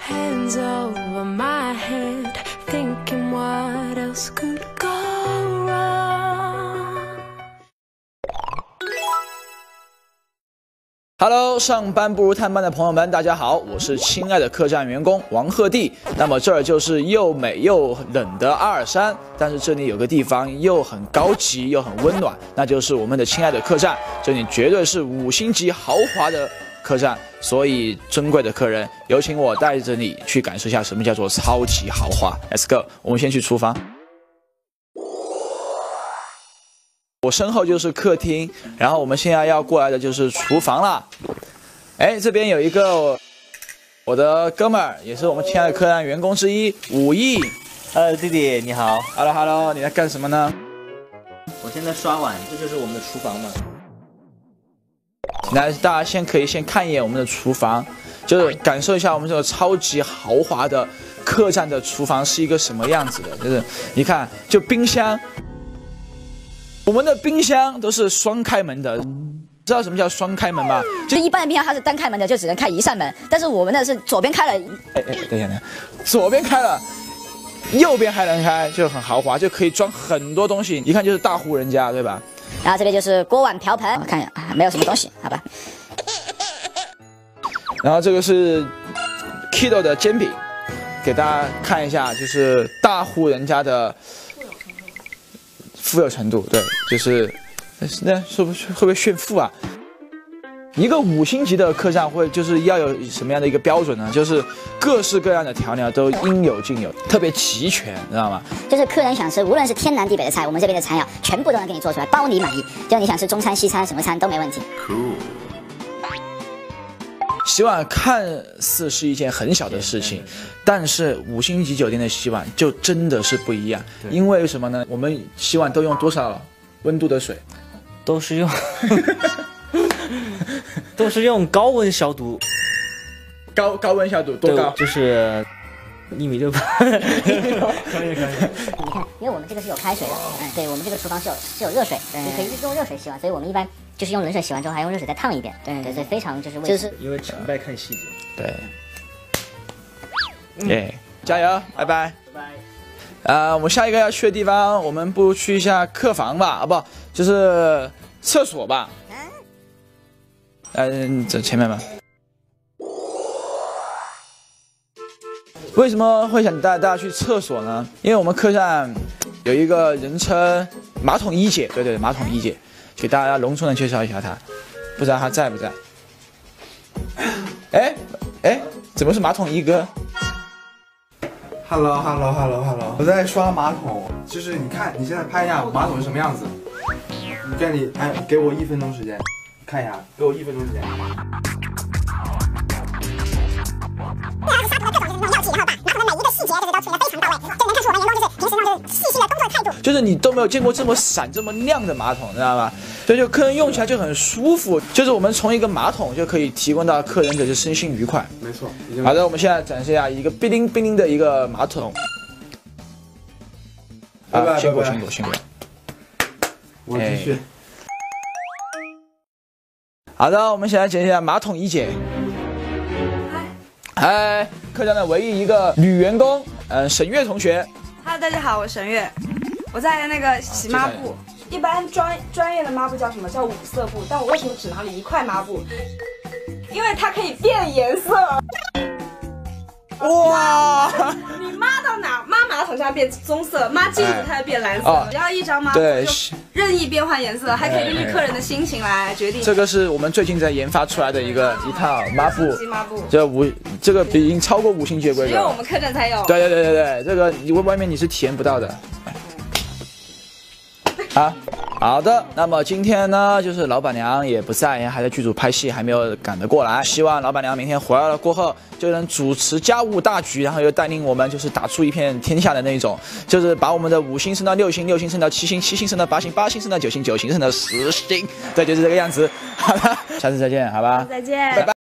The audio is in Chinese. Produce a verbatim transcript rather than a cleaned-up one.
hands over my head, thinking what else could go wrong. Hello， 上班不如探班的朋友们，大家好，我是亲爱的客栈员工王鹤棣。那么这儿就是又美又冷的阿尔山，但是这里有个地方又很高级又很温暖，那就是我们的亲爱的客栈。这里绝对是五星级豪华的客栈，所以尊贵的客人，有请我带着你去感受一下什么叫做超级豪华。Let's go， 我们先去厨房。我身后就是客厅，然后我们现在要过来的就是厨房啦。哎，这边有一个我的哥们儿，也是我们亲爱的客栈员工之一，武艺。 呃，弟弟你好。 Hello Hello， 你在干什么呢？ 我现在刷碗，这就是我们的厨房嘛。 来，大家先可以先看一眼我们的厨房，就是感受一下我们这个超级豪华的客栈的厨房是一个什么样子的。就是你看，就冰箱。我们的冰箱都是双开门的，知道什么叫双开门吗？ 就一般的冰箱它是单开门的，就只能开一扇门，但是我们的是左边开了， 哎哎，等一下，等一下，左边开了，右边还能开，就很豪华，就可以装很多东西，一看就是大户人家，对吧？ 然后这边就是锅碗瓢盆，我看一下啊，没有什么东西，好吧。 然后这个是 Kido 的煎饼，给大家看一下，就是大户人家的富有程度，对，就是那会不会会不会炫富啊？一个五星级的客栈会就是要有什么样的一个标准呢？就是各式各样的调料都应有尽有，特别齐全，知道吗？ 就是客人想吃，无论是天南地北的菜，我们这边的菜肴全部都能给你做出来，包你满意。就你想吃中餐、西餐，什么餐都没问题。 Cool。洗碗看似是一件很小的事情，但是五星级酒店的洗碗就真的是不一样。因为什么呢？我们洗碗都用多少温度的水？ 都是用，都是用高温消毒。 高高温消毒多高？就是一米六八。可以可以。 你看，因为我们这个是有开水的，嗯，对我们这个厨房是有是有热水，你可以用热水洗碗，所以我们一般就是用冷水洗完之后还用热水再烫一遍，对对对，非常就是卫生。 因为崇拜看细节。 对。耶、嗯，加油，拜拜。 拜拜。 啊、呃，我们下一个要去的地方，我们不如去一下客房吧，啊不，就是厕所吧。嗯，这前面吧。为什么会想带大家去厕所呢？因为我们客栈有一个人称马桶一姐，对对对，马桶一姐，给大家隆重的介绍一下她，不知道她在不在？哎哎，怎么是马桶一哥 ？Hello Hello Hello Hello， 我在刷马桶，就是你看你现在拍一下马桶是什么样子。你看你哎，给我一分钟时间，看一下，给我一分钟时间。 就是你都没有见过这么闪这么亮的马桶，知道吧？所以就客人用起来就很舒服。就是我们从一个马桶就可以提供到客人的身心愉快。 没错。 好的，我们现在展示一下一个叮铃叮铃的一个马桶。啊，辛苦辛苦辛苦。 我继续。 好的，我们现在讲一下马桶一姐。嗨，客栈的唯一一个女员工，嗯，沈月同学。 Hello， 大家好，我是沈月，我在那个洗抹布。一般专专业的抹布叫什么？叫五色布。但我为什么只拿了一块抹布？因为它可以变颜色。 哇！ 你抹到哪，抹马桶上变棕色，抹镜子它就变蓝色。只要一张抹布就任意变换颜色，还可以根据客人的心情来决定。 这个是我们最近在研发出来的一个一套抹布， 抹布， 这五这个已经超过五星级的规格， 只有我们客栈才有。 对对对对对，这个你外面你是体验不到的。啊，好的，那么今天呢，就是老板娘也不在，还在剧组拍戏，还没有赶得过来。希望老板娘明天回来了过后，就能主持家务大局，然后又带领我们就是打出一片天下的那种，就是把我们的五星升到六星，六星升到七星，七星升到八星，八星升到九星，九星升到十星，对，就是这个样子。好了，下次再见，好吧？ 再见， 拜拜。